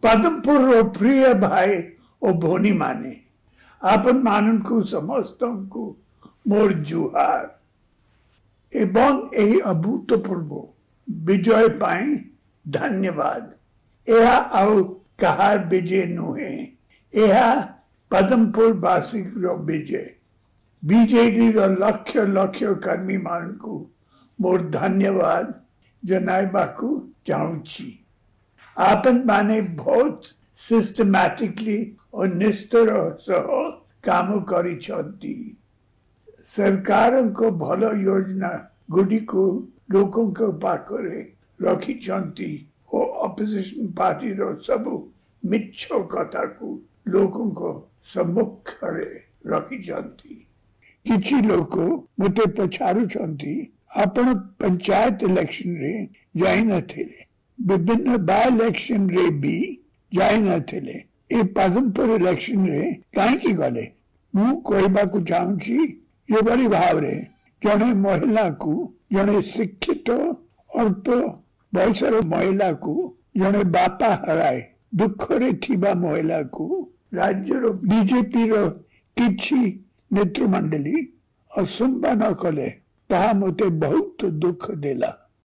पदमपुर रो प्रिय भाई और भोनी माने आपन मानन को समस्त को मोर जुहार एवं यही अभूतपूर्व विजय पाई धन्यवाद। यह आउ कहार विजय नुहे, यह पदमपुर वासी विजय। बीजेडी रो लक्ष लक्ष कर्मी मान को मोर धन्यवाद जनाइबाकू चाहूची। आपन माने बहुत सिस्टमैटिकली और निस्तर सह काम करिछंती। सरकार को भलो योजना गुडी को लोकों को पाखरे रखिछंती और ऑपोजिशन पार्टी रो सब मिच्छो कथा को लोकों को सम्मुख करे रखिछंती। किछि लोको मते पछारुछंती आपण पंचायत इलेक्शन रे जाई न थिले, विभिन्न बाय इलेक्शन रे भी जाई न थिले। ए पदमपुर इलेक्शन रे काहे की गले मु कहबा को चाहूची ये बड़ी भाव रे जने महिला को जने शिक्षित अल्प बयसर महिला को जने बापा हराए दुख रे थिबा महिला को राज्य रो बीजेपी रो किछि नेतृमंडली असंबा न कले ताहा मते बहुत दुख देला।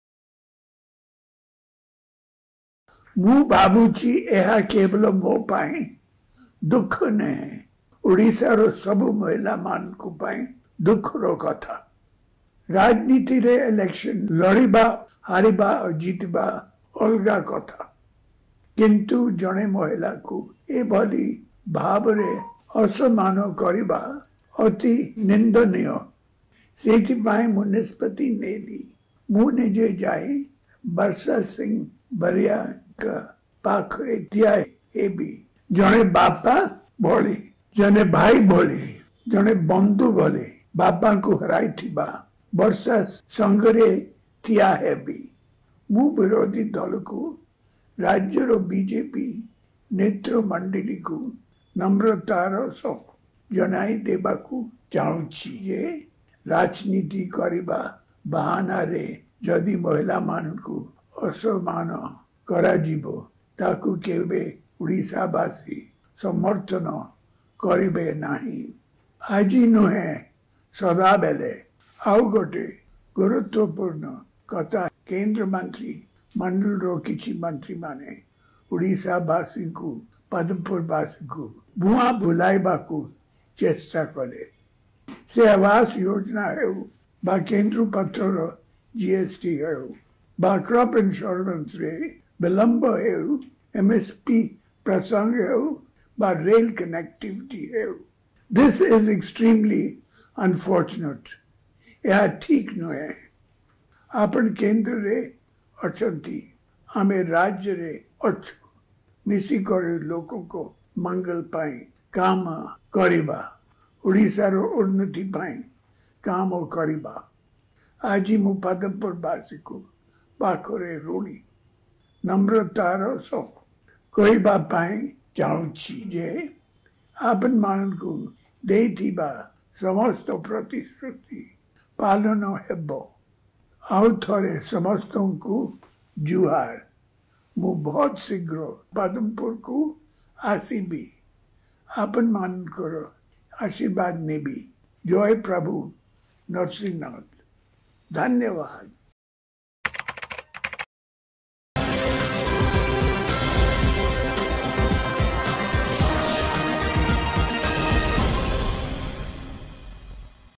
मु भाबुची यह केवल मो पाई दुख ने ओडिशा रो सब महिला मान को पाई दुख रो कथा। राजनीति रे इलेक्शन लड़िबा हारिबा और जीतबा अलगा कथा, किंतु जने महिला को ए भली भाव रे असमान करिबा अति निंदनीय। सेठी पाई मु निष्पत्ति नेली। मु निजे जाई वर्षा सिंह बरिया का पाखरे दिया हेबी जने बापा भोली जने भाई भोली जने बंधु भोली बापा को हराई थिबा वर्षा संगरे थिया हेबी। मु विरोधी दल को राज्य रो बीजेपी नेतृमंडली को नम्रतार सह जनाई देबाकू चाहूची जे राजनीति करिबा बहाना रे जदि महिला मान को असमान करा जीवो ताकू केबे उड़ीसावासी समर्थन करिबे नाही। आजी नुहे सदा बेले आउ गोटे गुरुत्वपूर्ण कथा केंद्र मंत्री मंडल रो किछि मंत्री माने उड़ीसावासी को पदमपुर वासी को भुआ भुलाइबा को चेष्टा कले। से आवास योजना है बा केंद्र पत्र जीएसटी है बा क्रॉप इंश्योरेंस रे विलंब है एमएसपी प्रसंग है बा रेल कनेक्टिविटी है। This is extremely unfortunate. यह ठीक न है। आपण केंद्र रे अछंती हमें राज्य रे अच्छो मिसी करे लोकों को मंगल पाए काम करिबा उड़ीसा रो उन्नति पाए काम करिबा। आज मु पदमपुर वासी को पाखरे रोड़ी नम्रतार सह कहबा पाए चाहूची जे आपन मान को देथिबा समस्त प्रतिश्रुति पालन हेबो। आउ थरे समस्त को जुहार। मु बहुत शीघ्र पदमपुर को आसीबी आपन मान करो आशीर्वाद नेबी। जय प्रभु नरसिंहनाथ। धन्यवाद।